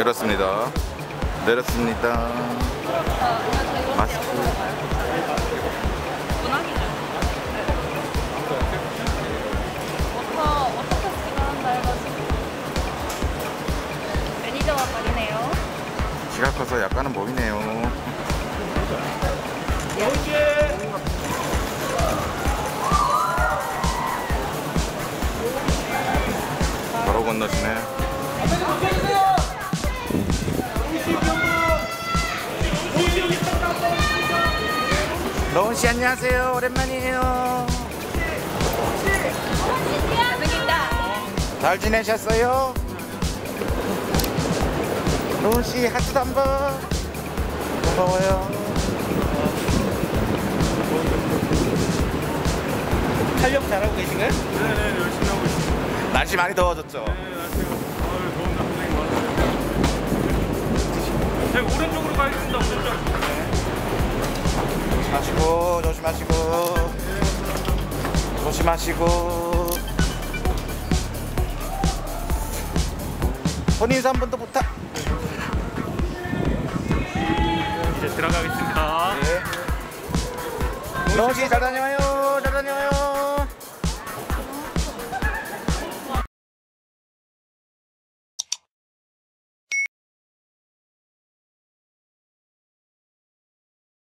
내렸습니다. 내렸습니다. 마스크. 어떻게 지나간다 해가지고 매니저가 가리네요. 키가 커서 약간은 보이네요. 바로 건너시네. 로운씨 안녕하세요. 오랜만이에요. 잘 지내셨어요? 로운씨 하트도 한번. 고마워요. 촬영 잘하고 계신가요? 네네, 열심히 하고 있습니다. 날씨 많이 더워졌죠? 네, 날씨가 더운 날 고생이 많으세요. 저희 오른쪽으로 가겠습니다. 오른쪽. 조심하시고 조심하시고 조심하시고. 손인사 한 번 더 부탁. 이제 들어가겠습니다. 네. 로운씨 잘 다녀와요.